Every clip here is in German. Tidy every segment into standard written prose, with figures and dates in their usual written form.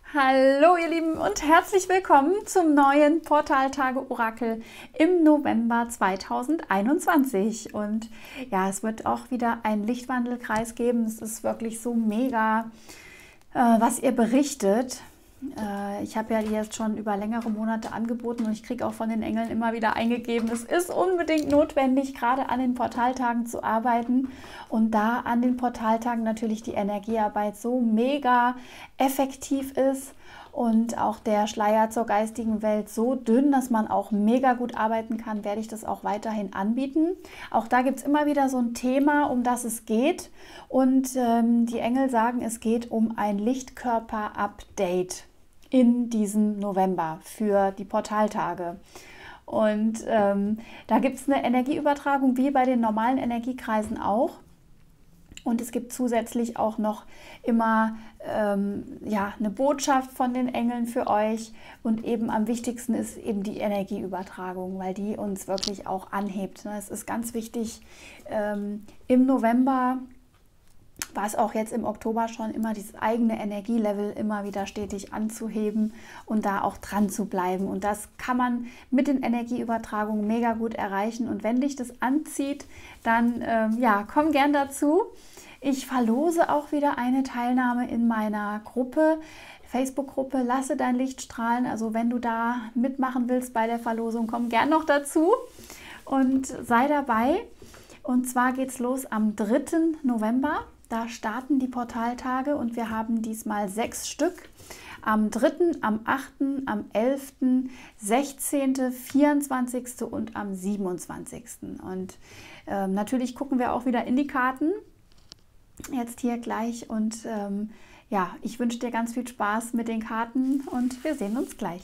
Hallo ihr Lieben und herzlich willkommen zum neuen Portaltage-Orakel im November 2021. Und ja, es wird auch wieder einen Lichtwandelkreis geben. Es ist wirklich so mega, was ihr berichtet. Ich habe ja jetzt schon über längere Monate angeboten und ich kriege auch von den Engeln immer wieder eingegeben, es ist unbedingt notwendig, gerade an den Portaltagen zu arbeiten und da an den Portaltagen natürlich die Energiearbeit so mega effektiv ist und auch der Schleier zur geistigen Welt so dünn, dass man auch mega gut arbeiten kann, werde ich das auch weiterhin anbieten. Auch da gibt es immer wieder so ein Thema, um das es geht und die Engel sagen, es geht um ein Lichtkörper-Update in diesem November für die Portaltage. Und da gibt es eine Energieübertragung wie bei den normalen Energiekreisen auch. Und es gibt zusätzlich auch noch immer ja, eine Botschaft von den Engeln für euch. Und eben am wichtigsten ist eben die Energieübertragung, weil die uns wirklich auch anhebt. Es ist ganz wichtig, im November war es auch jetzt im Oktober schon immer, dieses eigene Energielevel immer wieder stetig anzuheben und da auch dran zu bleiben. Und das kann man mit den Energieübertragungen mega gut erreichen. Und wenn dich das anzieht, dann ja, komm gern dazu. Ich verlose auch wieder eine Teilnahme in meiner Gruppe, Facebook-Gruppe Lasse dein Licht strahlen. Also wenn du da mitmachen willst bei der Verlosung, komm gern noch dazu und sei dabei. Und zwar geht es los am 3. November. Da starten die Portaltage und wir haben diesmal 6 Stück. Am 3., am 8., am 11., 16., 24. und am 27. Und natürlich gucken wir auch wieder in die Karten, jetzt hier gleich. Und ja, ich wünsche dir ganz viel Spaß mit den Karten und wir sehen uns gleich.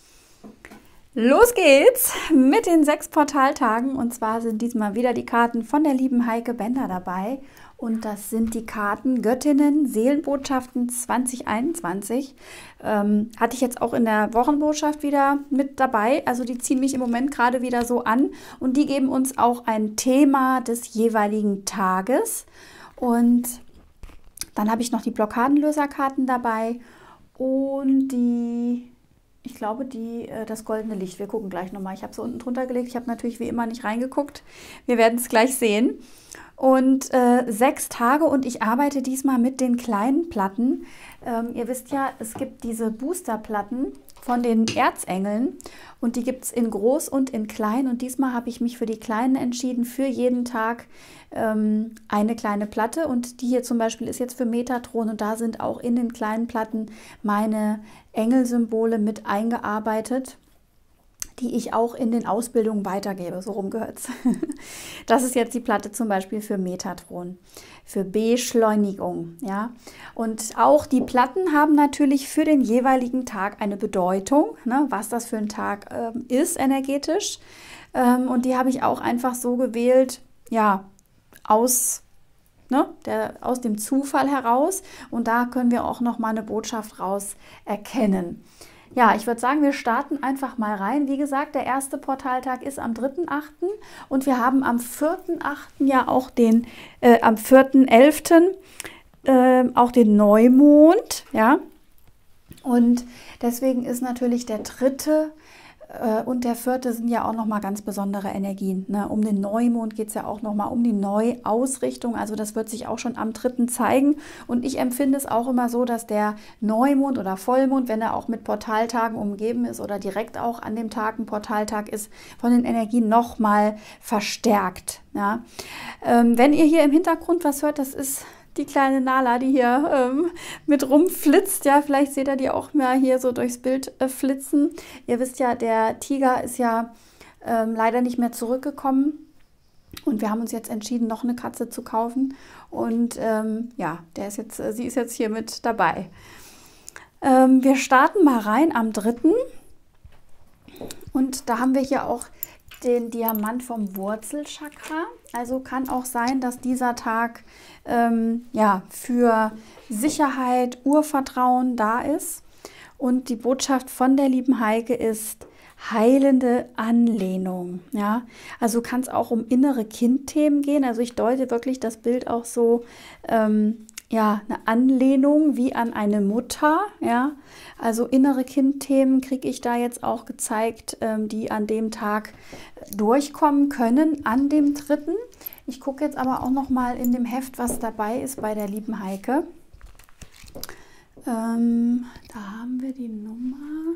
Los geht's mit den 6 Portaltagen und zwar sind diesmal wieder die Karten von der lieben Heike Bender dabei und das sind die Karten Göttinnen Seelenbotschaften 2021. Hatte ich jetzt auch in der Wochenbotschaft wieder mit dabei, also die ziehen mich im Moment gerade wieder so an und die geben uns auch ein Thema des jeweiligen Tages und dann habe ich noch die Blockadenlöserkarten dabei und die... Ich glaube, das goldene Licht. Wir gucken gleich nochmal. Ich habe es unten drunter gelegt. Ich habe natürlich wie immer nicht reingeguckt. Wir werden es gleich sehen. Und 6 Tage und ich arbeite diesmal mit den kleinen Platten. Ihr wisst ja, es gibt diese Boosterplatten von den Erzengeln und die gibt es in groß und in klein. Und diesmal habe ich mich für die kleinen entschieden, für jeden Tag eine kleine Platte. Und die hier zum Beispiel ist jetzt für Metatron und da sind auch in den kleinen Platten meine Engelsymbole mit eingearbeitet, die ich auch in den Ausbildungen weitergebe. So rum gehört es. Das ist jetzt die Platte zum Beispiel für Metatron, für Beschleunigung. Ja? Und auch die Platten haben natürlich für den jeweiligen Tag eine Bedeutung, ne, was das für ein Tag ist energetisch. Und die habe ich auch einfach so gewählt, ja, aus dem Zufall heraus. Und da können wir auch noch mal eine Botschaft raus erkennen. Ja, ich würde sagen, wir starten einfach mal rein. Wie gesagt, der erste Portaltag ist am 3.8. und wir haben am 4.8. ja auch am 4.11. Auch den Neumond. Ja? Und deswegen ist natürlich der 3. und der 4. sind ja auch nochmal ganz besondere Energien. Ne? Um den Neumond geht es ja auch nochmal um die Neuausrichtung. Also das wird sich auch schon am 3. zeigen. Und ich empfinde es auch immer so, dass der Neumond oder Vollmond, wenn er auch mit Portaltagen umgeben ist oder direkt auch an dem Tag ein Portaltag ist, von den Energien nochmal verstärkt. Ja? Wenn ihr hier im Hintergrund was hört, das ist die kleine Nala, die hier mit rumflitzt. Ja, vielleicht seht ihr die auch mal hier so durchs Bild flitzen. Ihr wisst ja, der Tiger ist ja leider nicht mehr zurückgekommen. Und wir haben uns jetzt entschieden, noch eine Katze zu kaufen. Und ja, sie ist jetzt hier mit dabei. Wir starten mal rein am 3. Und da haben wir hier auch den Diamant vom Wurzelchakra. Also kann auch sein, dass dieser Tag ja, für Sicherheit, Urvertrauen da ist. Und die Botschaft von der lieben Heike ist heilende Anlehnung. Ja? Also kann es auch um innere Kindthemen gehen. Also ich deute wirklich das Bild auch so ja, eine Anlehnung wie an eine Mutter, ja. Also innere Kindthemen kriege ich da jetzt auch gezeigt, die an dem Tag durchkommen können, an dem 3. Ich gucke jetzt aber auch noch mal in dem Heft, was dabei ist bei der lieben Heike. Da haben wir die Nummer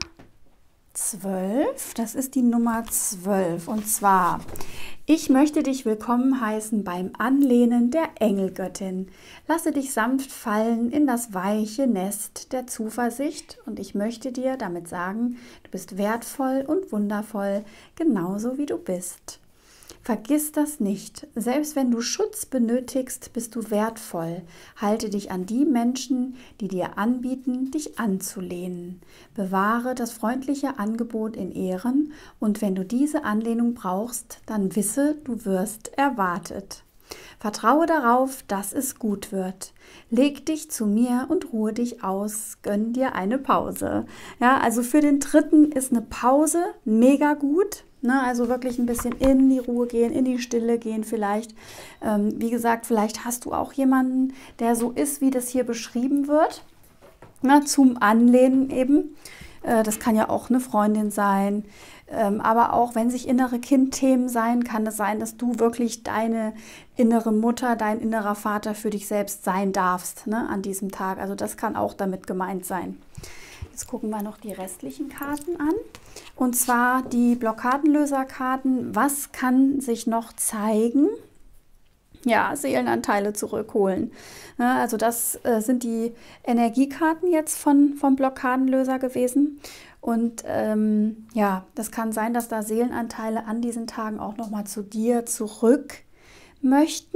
12. Das ist die Nummer 12. Und zwar: Ich möchte dich willkommen heißen beim Anlehnen der Engelgöttin. Lasse dich sanft fallen in das weiche Nest der Zuversicht und ich möchte dir damit sagen, du bist wertvoll und wundervoll, genauso wie du bist. Vergiss das nicht. Selbst wenn du Schutz benötigst, bist du wertvoll. Halte dich an die Menschen, die dir anbieten, dich anzulehnen. Bewahre das freundliche Angebot in Ehren und wenn du diese Anlehnung brauchst, dann wisse, du wirst erwartet. Vertraue darauf, dass es gut wird. Leg dich zu mir und ruhe dich aus. Gönn dir eine Pause. Ja, also für den 3. ist eine Pause mega gut. Ne, also wirklich ein bisschen in die Ruhe gehen, in die Stille gehen vielleicht. Wie gesagt, vielleicht hast du auch jemanden, der so ist, wie das hier beschrieben wird. Na, zum Anlehnen eben. Das kann ja auch eine Freundin sein. Aber auch wenn sich innere Kindthemen sein, kann es sein, dass du wirklich deine innere Mutter, dein innerer Vater für dich selbst sein darfst, ne, an diesem Tag. Also das kann auch damit gemeint sein. Jetzt gucken wir noch die restlichen Karten an. Und zwar die Blockadenlöserkarten. Was kann sich noch zeigen? Ja, Seelenanteile zurückholen. Also das sind die Energiekarten jetzt vom Blockadenlöser gewesen. Und ja, das kann sein, dass da Seelenanteile an diesen Tagen auch nochmal zu dir zurück möchten,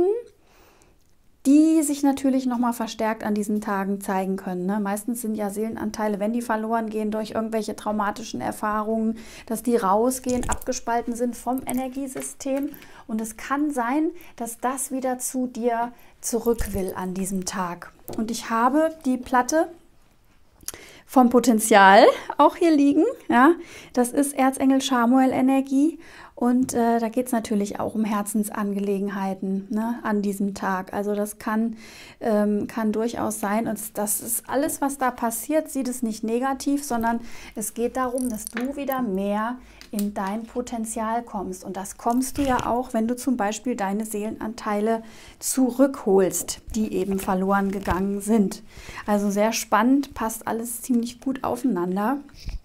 die sich natürlich nochmal verstärkt an diesen Tagen zeigen können. Ne? Meistens sind ja Seelenanteile, wenn die verloren gehen durch irgendwelche traumatischen Erfahrungen, dass die rausgehen, abgespalten sind vom Energiesystem. Und es kann sein, dass das wieder zu dir zurück will an diesem Tag. Und ich habe die Platte vom Potenzial auch hier liegen. Ja? Das ist Erzengel Chamuel Energie. Und da geht es natürlich auch um Herzensangelegenheiten, ne, an diesem Tag. Also das kann durchaus sein. Und das ist alles, was da passiert, sieht es nicht negativ, sondern es geht darum, dass du wieder mehr in dein Potenzial kommst. Und das kommst du ja auch, wenn du zum Beispiel deine Seelenanteile zurückholst, die eben verloren gegangen sind. Also sehr spannend, passt alles ziemlich gut aufeinander.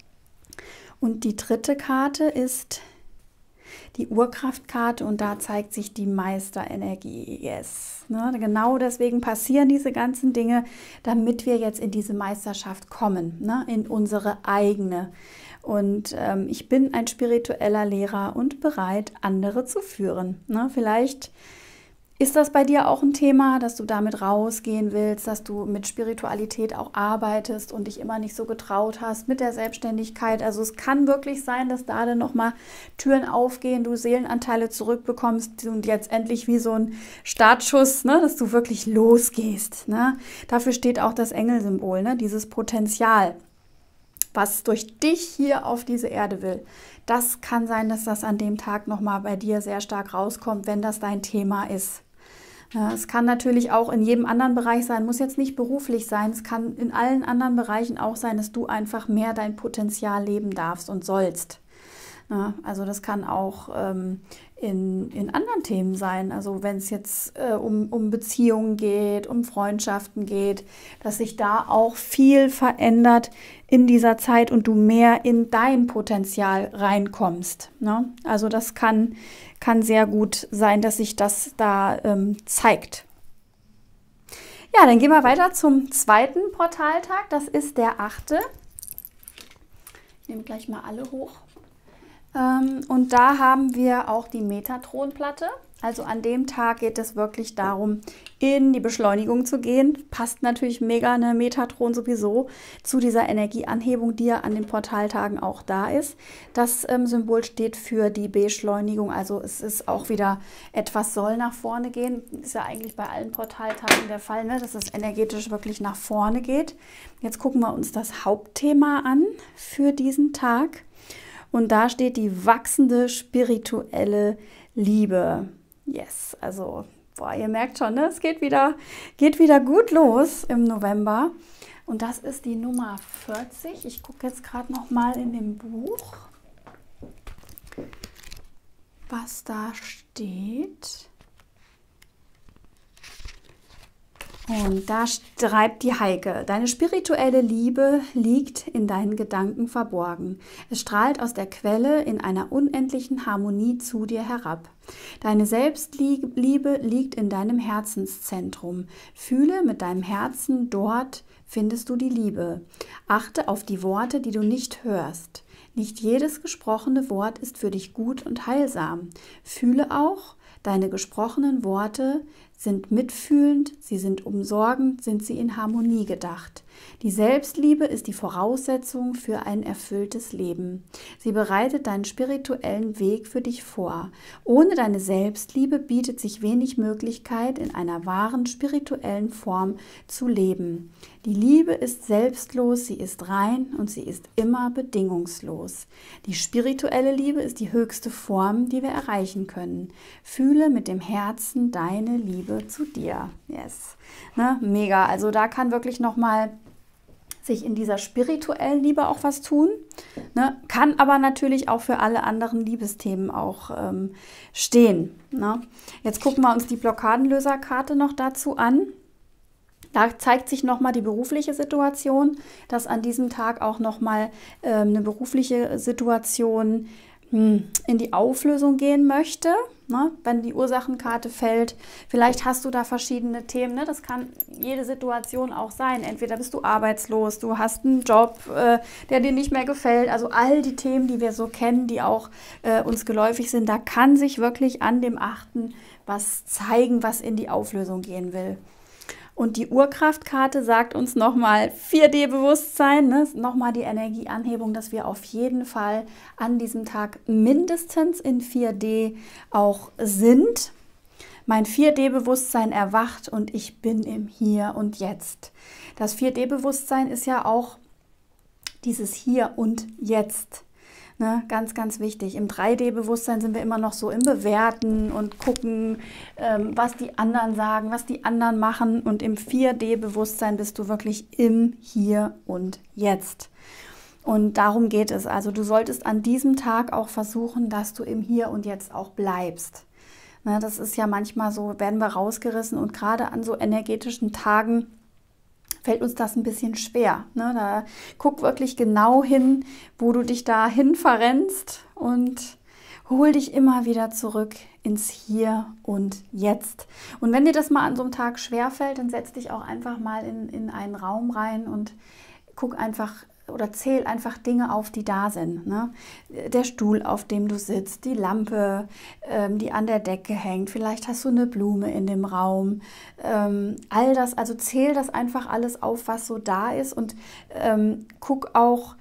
Und die 3. Karte ist die Urkraftkarte und da zeigt sich die Meisterenergie. Yes. Ne? Genau deswegen passieren diese ganzen Dinge, damit wir jetzt in diese Meisterschaft kommen, ne? In unsere eigene. Und ich bin ein spiritueller Lehrer und bereit, andere zu führen. Ne? Vielleicht ist das bei dir auch ein Thema, dass du damit rausgehen willst, dass du mit Spiritualität auch arbeitest und dich immer nicht so getraut hast mit der Selbstständigkeit. Also es kann wirklich sein, dass da dann nochmal Türen aufgehen, du Seelenanteile zurückbekommst und jetzt endlich wie so ein Startschuss, ne, dass du wirklich losgehst. Ne? Dafür steht auch das Engelsymbol, ne, dieses Potenzial, was durch dich hier auf diese Erde will. Das kann sein, dass das an dem Tag nochmal bei dir sehr stark rauskommt, wenn das dein Thema ist. Ja, es kann natürlich auch in jedem anderen Bereich sein, muss jetzt nicht beruflich sein, es kann in allen anderen Bereichen auch sein, dass du einfach mehr dein Potenzial leben darfst und sollst. Ja, also das kann auch in anderen Themen sein, also wenn es jetzt um Beziehungen geht, um Freundschaften geht, dass sich da auch viel verändert in dieser Zeit und du mehr in dein Potenzial reinkommst. Ne? Also das kann sehr gut sein, dass sich das da zeigt. Ja, dann gehen wir weiter zum 2. Portaltag, das ist der 8. Ich nehme gleich mal alle hoch. Und da haben wir auch die Metatron-Platte. Also an dem Tag geht es wirklich darum, in die Beschleunigung zu gehen. Passt natürlich mega, eine Metatron sowieso, zu dieser Energieanhebung, die ja an den Portaltagen auch da ist. Das Symbol steht für die Beschleunigung. Also es ist auch wieder etwas soll nach vorne gehen. Ist ja eigentlich bei allen Portaltagen der Fall, ne? Dass es energetisch wirklich nach vorne geht. Jetzt gucken wir uns das Hauptthema an für diesen Tag. Und da steht die wachsende spirituelle Liebe. Yes, also boah, ihr merkt schon, ne? Es geht wieder gut los im November. Und das ist die Nummer 40. Ich gucke jetzt gerade noch mal in dem Buch, was da steht. Und da schreibt die Heike: Deine spirituelle Liebe liegt in deinen Gedanken verborgen. Es strahlt aus der Quelle in einer unendlichen Harmonie zu dir herab. Deine Selbstliebe liegt in deinem Herzenszentrum. Fühle mit deinem Herzen, dort findest du die Liebe. Achte auf die Worte, die du nicht hörst. Nicht jedes gesprochene Wort ist für dich gut und heilsam. Fühle auch, deine gesprochenen Worte sind mitfühlend, sie sind umsorgend, sind sie in Harmonie gedacht. Die Selbstliebe ist die Voraussetzung für ein erfülltes Leben. Sie bereitet deinen spirituellen Weg für dich vor. Ohne deine Selbstliebe bietet sich wenig Möglichkeit, in einer wahren spirituellen Form zu leben. Die Liebe ist selbstlos, sie ist rein und sie ist immer bedingungslos. Die spirituelle Liebe ist die höchste Form, die wir erreichen können. Fühle mit dem Herzen deine Liebe zu dir. Yes, ne? Mega. Also da kann wirklich nochmal sich in dieser spirituellen Liebe auch was tun, ne? Kann aber natürlich auch für alle anderen Liebesthemen auch stehen, ne? Jetzt gucken wir uns die Blockadenlöserkarte noch dazu an. Da zeigt sich nochmal die berufliche Situation, dass an diesem Tag auch nochmal eine berufliche Situation in die Auflösung gehen möchte, ne? Wenn die Ursachenkarte fällt. Vielleicht hast du da verschiedene Themen, ne? Das kann jede Situation auch sein. Entweder bist du arbeitslos, du hast einen Job, der dir nicht mehr gefällt. Also all die Themen, die wir so kennen, die auch uns geläufig sind, da kann sich wirklich an dem 8. was zeigen, was in die Auflösung gehen will. Und die Urkraftkarte sagt uns nochmal 4D-Bewusstsein, ne? Nochmal die Energieanhebung, dass wir auf jeden Fall an diesem Tag mindestens in 4D auch sind. Mein 4D-Bewusstsein erwacht und ich bin im Hier und Jetzt. Das 4D-Bewusstsein ist ja auch dieses Hier und Jetzt. Ne, ganz, ganz wichtig. Im 3D-Bewusstsein sind wir immer noch so im Bewerten und gucken, was die anderen sagen, was die anderen machen. Und im 4D-Bewusstsein bist du wirklich im Hier und Jetzt. Und darum geht es. Also du solltest an diesem Tag auch versuchen, dass du im Hier und Jetzt auch bleibst. Ne, das ist ja manchmal so, werden wir rausgerissen und gerade an so energetischen Tagen fällt uns das ein bisschen schwer. Ne? Da guck wirklich genau hin, wo du dich dahin verrennst und hol dich immer wieder zurück ins Hier und Jetzt. Und wenn dir das mal an so einem Tag schwerfällt, dann setz dich auch einfach mal in einen Raum rein und guck einfach oder zähl einfach Dinge auf, die da sind. Ne? Der Stuhl, auf dem du sitzt, die Lampe, die an der Decke hängt, vielleicht hast du eine Blume in dem Raum. All das, also zähl das einfach alles auf, was so da ist und guck auch,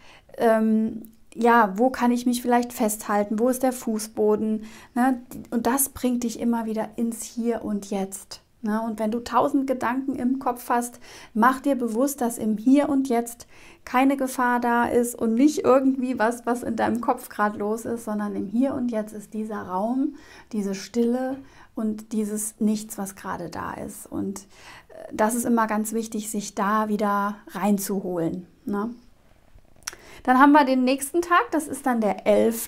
ja, wo kann ich mich vielleicht festhalten, wo ist der Fußboden, ne? Und das bringt dich immer wieder ins Hier und Jetzt. Ne? Und wenn du 1000 Gedanken im Kopf hast, mach dir bewusst, dass im Hier und Jetzt keine Gefahr da ist und nicht irgendwie was in deinem Kopf gerade los ist, sondern im Hier und Jetzt ist dieser Raum, diese Stille und dieses Nichts, was gerade da ist. Und das ist immer ganz wichtig, sich da wieder reinzuholen. Ne? Dann haben wir den nächsten Tag, das ist dann der 11.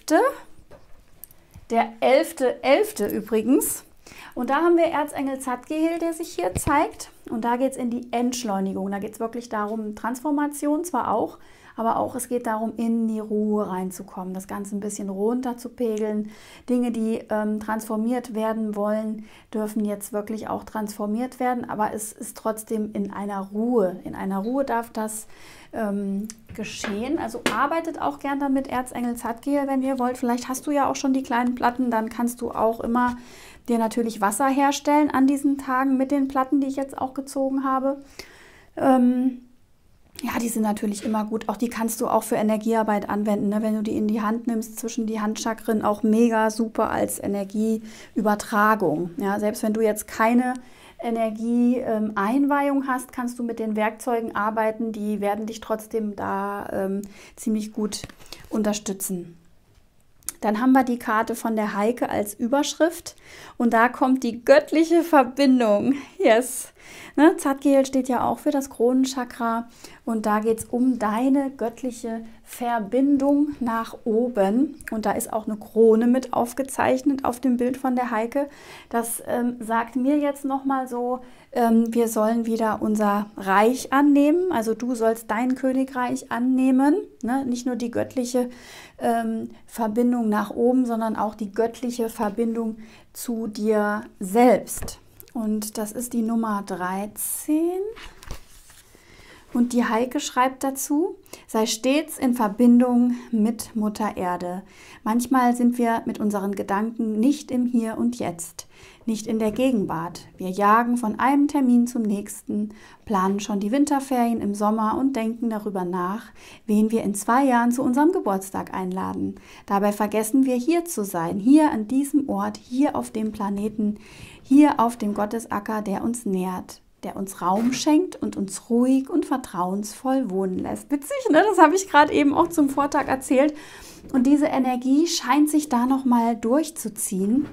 Der 11.11. übrigens. Und da haben wir Erzengel Zadkiel, der sich hier zeigt. Und da geht es in die Entschleunigung. Da geht es wirklich darum, Transformation zwar auch, aber auch es geht darum, in die Ruhe reinzukommen, das Ganze ein bisschen runter zu pegeln. Dinge, die transformiert werden wollen, dürfen jetzt wirklich auch transformiert werden, aber es ist trotzdem in einer Ruhe. In einer Ruhe darf das geschehen. Also arbeitet auch gern dann mit Erzengel Zadkiel, wenn ihr wollt. Vielleicht hast du ja auch schon die kleinen Platten, dann kannst du auch immer dir natürlich Wasser herstellen an diesen Tagen mit den Platten, die ich jetzt auch gezogen habe. Ja, die sind natürlich immer gut. Auch die kannst du auch für Energiearbeit anwenden, ne? Wenn du die in die Hand nimmst, zwischen die Handchakren, auch mega super als Energieübertragung. Ja, selbst wenn du jetzt keine Energieeinweihung hast, kannst du mit den Werkzeugen arbeiten. Die werden dich trotzdem da ziemlich gut unterstützen. Dann haben wir die Karte von der Heike als Überschrift und da kommt die göttliche Verbindung. Yes! Ne? Zadkiel steht ja auch für das Kronenchakra und da geht es um deine göttliche Verbindung nach oben. Und da ist auch eine Krone mit aufgezeichnet auf dem Bild von der Heike. Das sagt mir jetzt nochmal so, wir sollen wieder unser Reich annehmen. Also du sollst dein Königreich annehmen. Ne? Nicht nur die göttliche Verbindung nach oben, sondern auch die göttliche Verbindung zu dir selbst. Und das ist die Nummer 13. Und die Heike schreibt dazu, sei stets in Verbindung mit Mutter Erde. Manchmal sind wir mit unseren Gedanken nicht im Hier und Jetzt, nicht in der Gegenwart. Wir jagen von einem Termin zum nächsten, planen schon die Winterferien im Sommer und denken darüber nach, wen wir in 2 Jahren zu unserem Geburtstag einladen. Dabei vergessen wir, hier zu sein, hier an diesem Ort, hier auf dem Planeten, hier auf dem Gottesacker, der uns nährt, der uns Raum schenkt und uns ruhig und vertrauensvoll wohnen lässt. Witzig, ne? Das habe ich gerade eben auch zum Vortag erzählt. Und diese Energie scheint sich da nochmal durchzuziehen.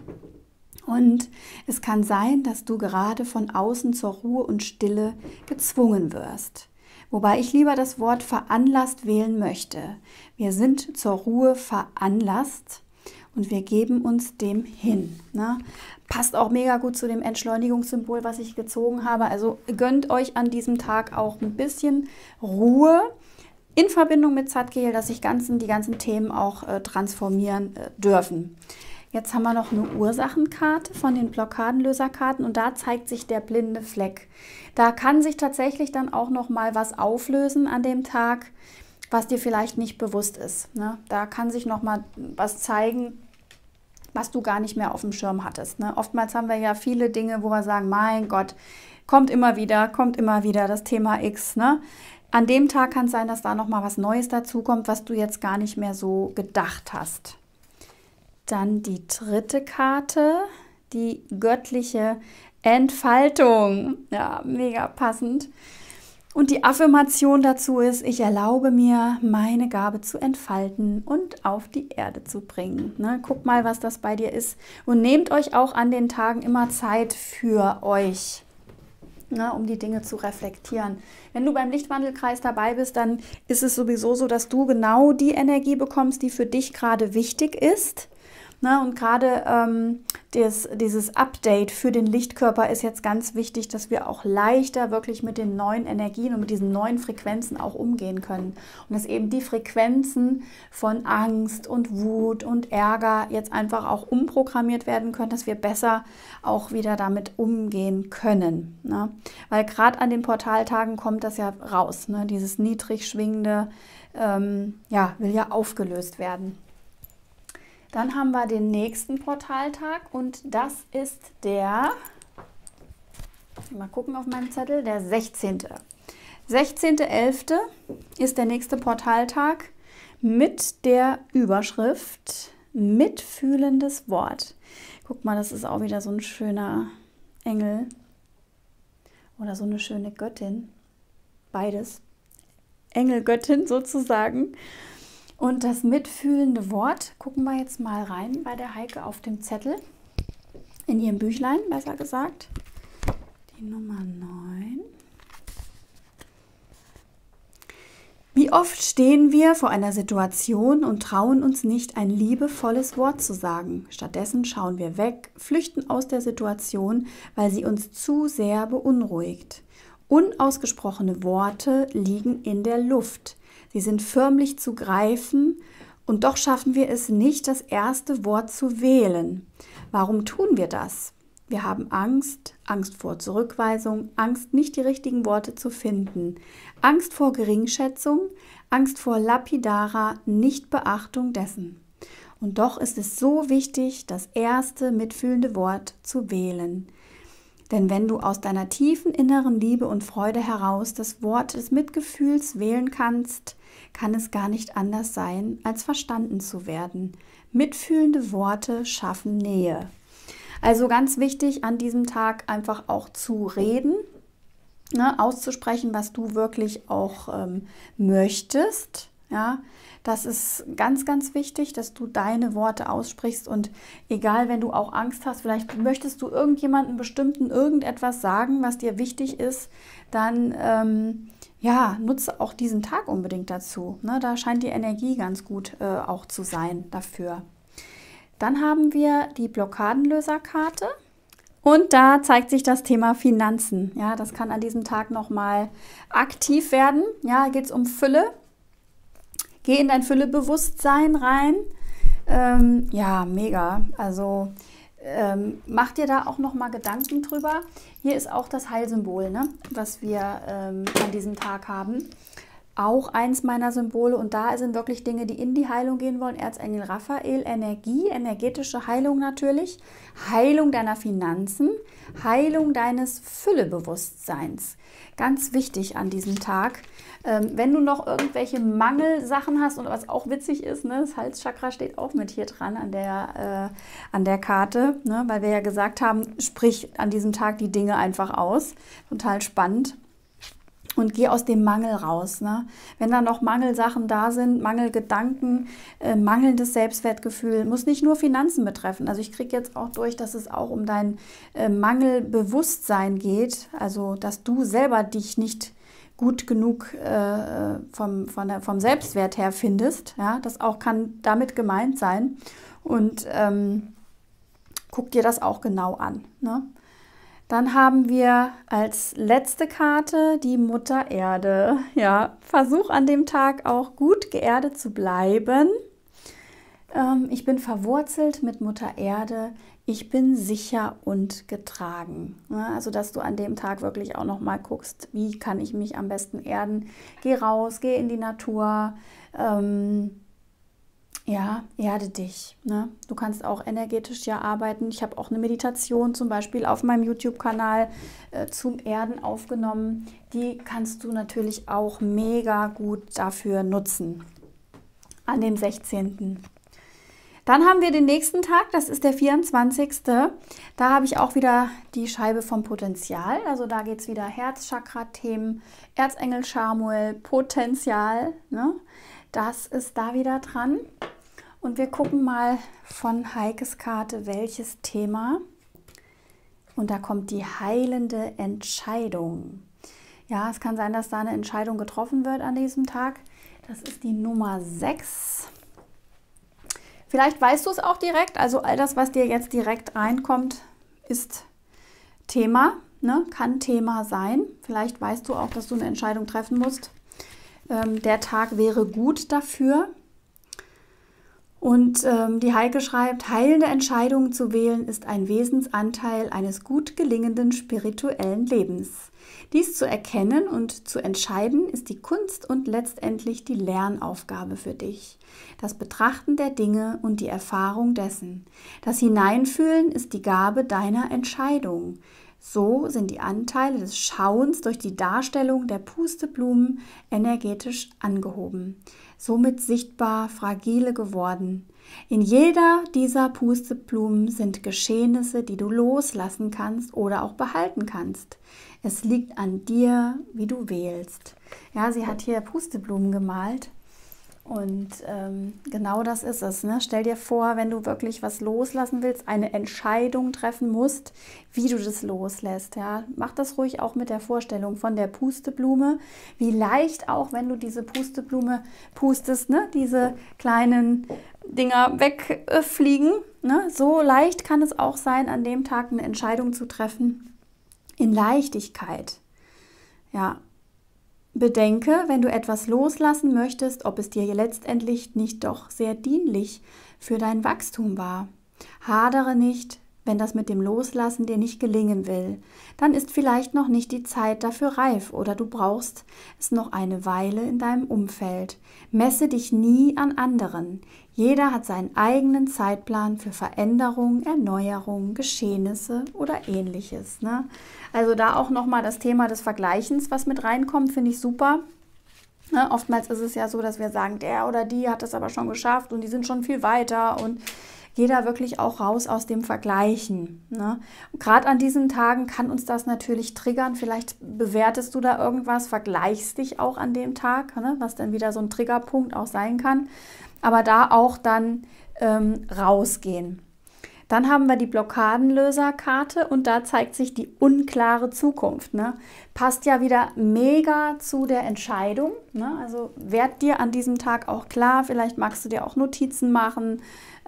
Und es kann sein, dass du gerade von außen zur Ruhe und Stille gezwungen wirst. Wobei ich lieber das Wort veranlasst wählen möchte. Wir sind zur Ruhe veranlasst und wir geben uns dem hin. Ne? Passt auch mega gut zu dem Entschleunigungssymbol, was ich gezogen habe. Also gönnt euch an diesem Tag auch ein bisschen Ruhe in Verbindung mit Zadkiel, dass sich die ganzen Themen auch transformieren dürfen. Jetzt haben wir noch eine Ursachenkarte von den Blockadenlöserkarten und da zeigt sich der blinde Fleck. Da kann sich tatsächlich dann auch noch mal was auflösen an dem Tag, was dir vielleicht nicht bewusst ist. Ne? Da kann sich noch mal was zeigen, was du gar nicht mehr auf dem Schirm hattest. Ne? Oftmals haben wir ja viele Dinge, wo wir sagen, mein Gott, kommt immer wieder das Thema X. Ne? An dem Tag kann es sein, dass da noch mal was Neues dazu kommt, was du jetzt gar nicht mehr so gedacht hast. Dann die dritte Karte, die göttliche Entfaltung. Ja, mega passend. Und die Affirmation dazu ist, ich erlaube mir, meine Gabe zu entfalten und auf die Erde zu bringen. Ne, guckt mal, was das bei dir ist. Und nehmt euch auch an den Tagen immer Zeit für euch, ne, um die Dinge zu reflektieren. Wenn du beim Lichtwandelkreis dabei bist, dann ist es sowieso so, dass du genau die Energie bekommst, die für dich gerade wichtig ist. Na, und gerade dieses Update für den Lichtkörper ist jetzt ganz wichtig, dass wir auch leichter wirklich mit den neuen Energien und mit diesen neuen Frequenzen auch umgehen können. Und dass eben die Frequenzen von Angst und Wut und Ärger jetzt einfach auch umprogrammiert werden können, dass wir besser auch wieder damit umgehen können. Ne? Weil gerade an den Portaltagen kommt das ja raus. Ne? Dieses niedrig schwingende will ja aufgelöst werden. Dann haben wir den nächsten Portaltag und das ist der, mal gucken auf meinem Zettel, der 16. 16.11. ist der nächste Portaltag mit der Überschrift Mitfühlendes Wort. Guck mal, das ist auch wieder so ein schöner Engel oder so eine schöne Göttin. Beides. Engel-Göttin sozusagen. Und das mitfühlende Wort, gucken wir jetzt mal rein bei der Heike auf dem Zettel, in ihrem Büchlein, besser gesagt. Die Nummer 9. Wie oft stehen wir vor einer Situation und trauen uns nicht, ein liebevolles Wort zu sagen. Stattdessen schauen wir weg, flüchten aus der Situation, weil sie uns zu sehr beunruhigt. Unausgesprochene Worte liegen in der Luft. Sie sind förmlich zu greifen und doch schaffen wir es nicht, das erste Wort zu wählen. Warum tun wir das? Wir haben Angst, Angst vor Zurückweisung, Angst, nicht die richtigen Worte zu finden, Angst vor Geringschätzung, Angst vor lapidarer Nichtbeachtung dessen. Und doch ist es so wichtig, das erste mitfühlende Wort zu wählen. Denn wenn du aus deiner tiefen inneren Liebe und Freude heraus das Wort des Mitgefühls wählen kannst, kann es gar nicht anders sein, als verstanden zu werden. Mitfühlende Worte schaffen Nähe. Also ganz wichtig an diesem Tag einfach auch zu reden, ne, auszusprechen, was du wirklich auch möchtest. Ja, das ist ganz, ganz wichtig, dass du deine Worte aussprichst und egal, wenn du auch Angst hast, vielleicht möchtest du irgendjemandem bestimmten irgendetwas sagen, was dir wichtig ist, dann ja, nutze auch diesen Tag unbedingt dazu. Ne? Da scheint die Energie ganz gut auch zu sein dafür. Dann haben wir die Blockadenlöserkarte. Und da zeigt sich das Thema Finanzen. Ja, das kann an diesem Tag nochmal aktiv werden. Ja, geht es um Fülle. Geh in dein Füllebewusstsein rein. Ja, mega. Also mach dir da auch nochmal Gedanken drüber. Hier ist auch das Heilsymbol, ne, was wir an diesem Tag haben. Auch eins meiner Symbole und da sind wirklich Dinge, die in die Heilung gehen wollen. Erzengel Raphael, Energie, energetische Heilung natürlich, Heilung deiner Finanzen, Heilung deines Füllebewusstseins. Ganz wichtig an diesem Tag. Wenn du noch irgendwelche Mangelsachen hast und was auch witzig ist, ne, das Halschakra steht auch mit hier dran an der Karte, ne, weil wir ja gesagt haben, sprich an diesem Tag die Dinge einfach aus. Total spannend. Und geh aus dem Mangel raus. Ne? Wenn da noch Mangelsachen da sind, Mangelgedanken, mangelndes Selbstwertgefühl, muss nicht nur Finanzen betreffen. Also ich kriege jetzt auch durch, dass es auch um dein Mangelbewusstsein geht. Also dass du selber dich nicht gut genug vom Selbstwert her findest. Ja? Das auch kann damit gemeint sein. Und guck dir das auch genau an. Ne? Dann haben wir als letzte Karte die Mutter Erde. Ja, versuch an dem Tag auch gut geerdet zu bleiben. Ich bin verwurzelt mit Mutter Erde. Ich bin sicher und getragen. Ja, also, dass du an dem Tag wirklich auch noch mal guckst, wie kann ich mich am besten erden. Geh raus, geh in die Natur. Ja, erde dich. Ne? Du kannst auch energetisch ja arbeiten. Ich habe auch eine Meditation zum Beispiel auf meinem YouTube-Kanal zum Erden aufgenommen. Die kannst du natürlich auch mega gut dafür nutzen. An dem 16. Dann haben wir den nächsten Tag, das ist der 24. Da habe ich auch wieder die Scheibe vom Potenzial. Also da geht es wieder Herzchakra-Themen, Erzengel Chamuel, Potenzial. Ne? Das ist da wieder dran. Und wir gucken mal von Heikes Karte, welches Thema. Und da kommt die heilende Entscheidung. Ja, es kann sein, dass da eine Entscheidung getroffen wird an diesem Tag. Das ist die Nummer 6. Vielleicht weißt du es auch direkt. Also all das, was dir jetzt direkt reinkommt, ist Thema. Ne? Kann Thema sein. Vielleicht weißt du auch, dass du eine Entscheidung treffen musst. Der Tag wäre gut dafür. Und die Heike schreibt, heilende Entscheidungen zu wählen ist ein Wesensanteil eines gut gelingenden spirituellen Lebens. Dies zu erkennen und zu entscheiden ist die Kunst und letztendlich die Lernaufgabe für dich. Das Betrachten der Dinge und die Erfahrung dessen. Das Hineinfühlen ist die Gabe deiner Entscheidung. So sind die Anteile des Schauens durch die Darstellung der Pusteblumen energetisch angehoben, somit sichtbar fragile geworden. In jeder dieser Pusteblumen sind Geschehnisse, die du loslassen kannst oder auch behalten kannst. Es liegt an dir, wie du wählst. Ja, sie hat hier Pusteblumen gemalt. Und genau das ist es. Ne? Stell dir vor, wenn du wirklich was loslassen willst, eine Entscheidung treffen musst, wie du das loslässt. Ja? Mach das ruhig auch mit der Vorstellung von der Pusteblume. Wie leicht auch, wenn du diese Pusteblume pustest, ne? Diese kleinen Dinger wegfliegen. Ne? So leicht kann es auch sein, an dem Tag eine Entscheidung zu treffen. In Leichtigkeit. Ja. Bedenke, wenn du etwas loslassen möchtest, ob es dir letztendlich nicht doch sehr dienlich für dein Wachstum war. Hadere nicht, wenn das mit dem Loslassen dir nicht gelingen will. Dann ist vielleicht noch nicht die Zeit dafür reif oder du brauchst es noch eine Weile in deinem Umfeld. Messe dich nie an anderen. Jeder hat seinen eigenen Zeitplan für Veränderung, Erneuerung, Geschehnisse oder Ähnliches. Ne? Also da auch nochmal das Thema des Vergleichens, was mit reinkommt, finde ich super. Ne? Oftmals ist es ja so, dass wir sagen, der oder die hat das aber schon geschafft und die sind schon viel weiter und geh da wirklich auch raus aus dem Vergleichen. Ne? Gerade an diesen Tagen kann uns das natürlich triggern. Vielleicht bewertest du da irgendwas, vergleichst dich auch an dem Tag, ne? Was dann wieder so ein Triggerpunkt auch sein kann. Aber da auch dann rausgehen. Dann haben wir die Blockadenlöserkarte und da zeigt sich die unklare Zukunft. Ne? Passt ja wieder mega zu der Entscheidung. Ne? Also werd dir an diesem Tag auch klar, vielleicht magst du dir auch Notizen machen,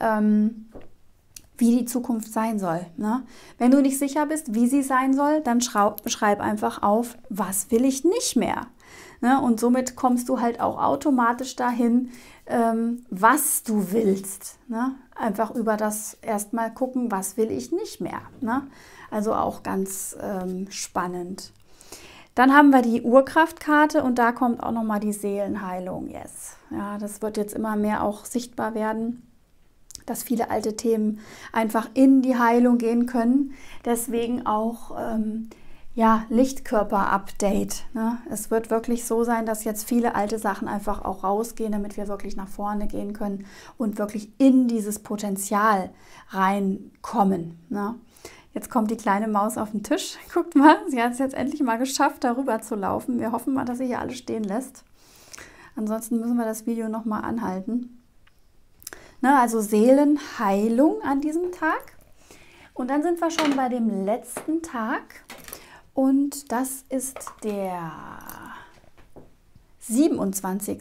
wie die Zukunft sein soll. Ne? Wenn du nicht sicher bist, wie sie sein soll, dann schreib einfach auf, was will ich nicht mehr. Ne? Und somit kommst du halt auch automatisch dahin, was du willst. Ne? Einfach über das erstmal gucken, was will ich nicht mehr. Ne? Also auch ganz spannend. Dann haben wir die Urkraftkarte und da kommt auch nochmal die Seelenheilung. Yes. Ja, das wird jetzt immer mehr auch sichtbar werden, dass viele alte Themen einfach in die Heilung gehen können. Deswegen auch ja, Lichtkörper-Update. Ne? Es wird wirklich so sein, dass jetzt viele alte Sachen einfach auch rausgehen, damit wir wirklich nach vorne gehen können und wirklich in dieses Potenzial reinkommen. Ne? Jetzt kommt die kleine Maus auf den Tisch. Guckt mal, sie hat es jetzt endlich mal geschafft, darüber zu laufen. Wir hoffen mal, dass sie hier alle stehen lässt. Ansonsten müssen wir das Video nochmal anhalten. Ne, also Seelenheilung an diesem Tag. Und dann sind wir schon bei dem letzten Tag. Und das ist der 27.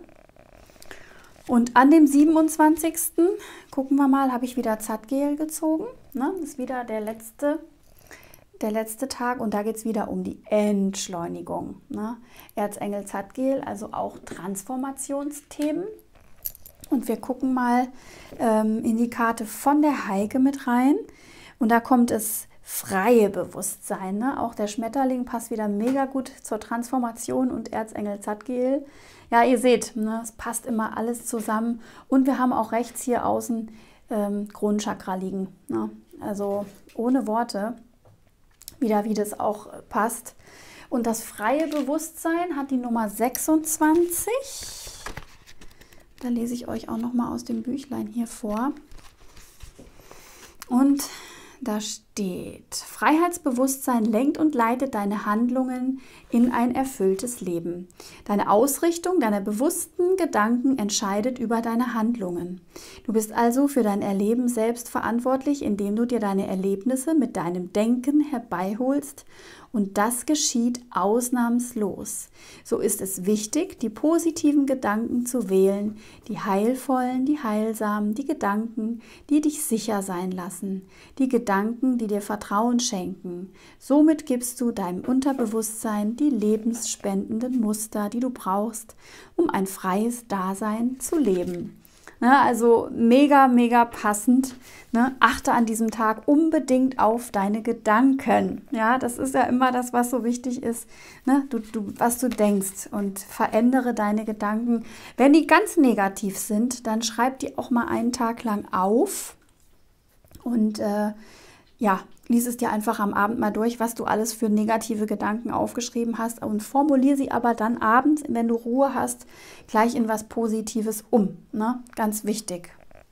Und an dem 27. gucken wir mal, habe ich wieder Zadgel gezogen. Ne? Das ist wieder der letzte Tag und da geht es wieder um die Entschleunigung. Ne? Erzengel Zadgel, also auch Transformationsthemen. Und wir gucken mal in die Karte von der Heike mit rein. Und da kommt es freie Bewusstsein. Ne? Auch der Schmetterling passt wieder mega gut zur Transformation und Erzengel Zadgel. Ja, ihr seht, ne, es passt immer alles zusammen. Und wir haben auch rechts hier außen Kronenchakra liegen. Ne? Also ohne Worte, wieder wie das auch passt. Und das freie Bewusstsein hat die Nummer 26. Da lese ich euch auch noch mal aus dem Büchlein hier vor. Und da steht, Freiheitsbewusstsein lenkt und leitet deine Handlungen in ein erfülltes Leben. Deine Ausrichtung deiner bewussten Gedanken entscheidet über deine Handlungen. Du bist also für dein Erleben selbst verantwortlich, indem du dir deine Erlebnisse mit deinem Denken herbeiholst. Und das geschieht ausnahmslos. So ist es wichtig, die positiven Gedanken zu wählen, die heilvollen, die heilsamen, die Gedanken, die dich sicher sein lassen, die Gedanken, die dir Vertrauen schenken. Somit gibst du deinem Unterbewusstsein die lebensspendenden Muster, die du brauchst, um ein freies Dasein zu leben. Ne, also mega, mega passend. Ne? Achte an diesem Tag unbedingt auf deine Gedanken. Ja, das ist ja immer das, was so wichtig ist, ne? Was du denkst, und verändere deine Gedanken. Wenn die ganz negativ sind, dann schreib die auch mal einen Tag lang auf und ja, lies es dir einfach am Abend mal durch, was du alles für negative Gedanken aufgeschrieben hast, und formuliere sie aber dann abends, wenn du Ruhe hast, gleich in was Positives um. Ne? Ganz wichtig.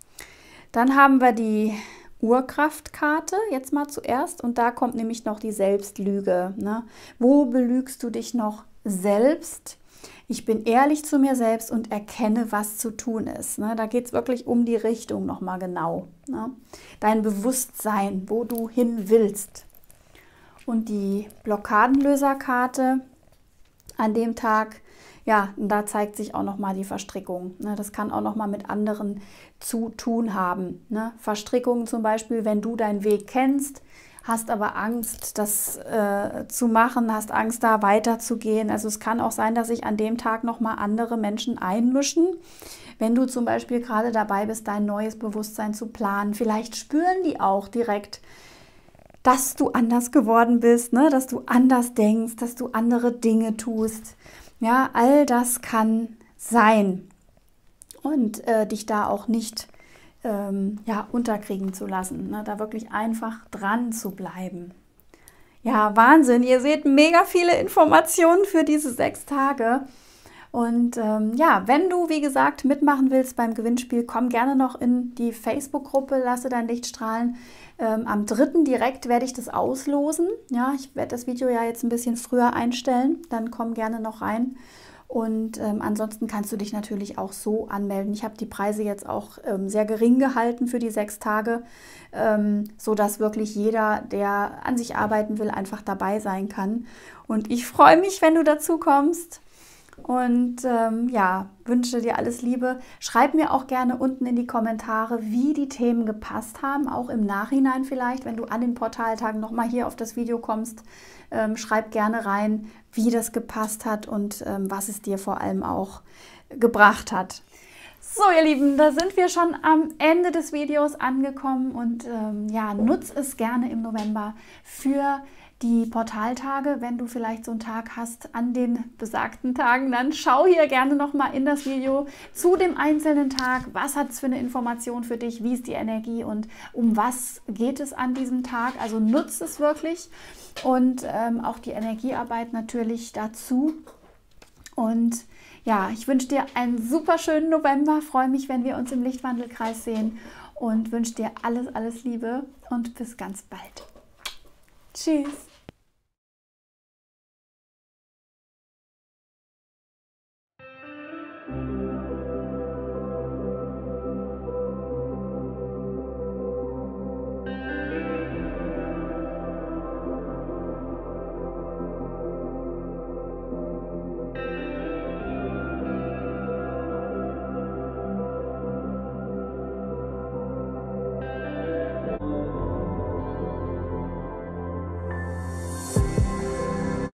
Dann haben wir die Urkraftkarte jetzt mal zuerst, und da kommt nämlich noch die Selbstlüge. Ne? Wo belügst du dich noch selbst? Ich bin ehrlich zu mir selbst und erkenne, was zu tun ist. Ne? Da geht es wirklich um die Richtung nochmal genau. Ne? Dein Bewusstsein, wo du hin willst. Und die Blockadenlöserkarte an dem Tag, ja, da zeigt sich auch nochmal die Verstrickung. Ne? Das kann auch nochmal mit anderen zu tun haben. Ne? Verstrickungen zum Beispiel, wenn du deinen Weg kennst, hast aber Angst, das zu machen, hast Angst, da weiterzugehen. Also es kann auch sein, dass sich an dem Tag nochmal andere Menschen einmischen. Wenn du zum Beispiel gerade dabei bist, dein neues Bewusstsein zu planen, vielleicht spüren die auch direkt, dass du anders geworden bist, ne? Dass du anders denkst, dass du andere Dinge tust. Ja, all das kann sein. Und dich da auch nicht ja, unterkriegen zu lassen, ne? Da wirklich einfach dran zu bleiben. Ja, Wahnsinn, ihr seht mega viele Informationen für diese 6 Tage. Und ja, wenn du, wie gesagt, mitmachen willst beim Gewinnspiel, komm gerne noch in die Facebook-Gruppe Lasse dein Licht strahlen. Am 3. direkt werde ich das auslosen. Ja, ich werde das Video ja jetzt ein bisschen früher einstellen. Dann komm gerne noch rein. Und ansonsten kannst du dich natürlich auch so anmelden. Ich habe die Preise jetzt auch sehr gering gehalten für die 6 Tage, sodass wirklich jeder, der an sich arbeiten will, einfach dabei sein kann. Und ich freue mich, wenn du dazu kommst. Und ja, wünsche dir alles Liebe. Schreib mir auch gerne unten in die Kommentare, wie die Themen gepasst haben, auch im Nachhinein vielleicht, wenn du an den Portaltagen nochmal hier auf das Video kommst. Schreib gerne rein, wie das gepasst hat und was es dir vor allem auch gebracht hat. So, ihr Lieben, da sind wir schon am Ende des Videos angekommen und ja, nutz es gerne im November für die Portaltage. Wenn du vielleicht so einen Tag hast an den besagten Tagen, dann schau hier gerne nochmal in das Video zu dem einzelnen Tag. Was hat es für eine Information für dich? Wie ist die Energie und um was geht es an diesem Tag? Also nutzt es wirklich und auch die Energiearbeit natürlich dazu. Und ja, ich wünsche dir einen super schönen November. Freue mich, wenn wir uns im Lichtwandelkreis sehen und wünsche dir alles, alles Liebe und bis ganz bald. Tschüss.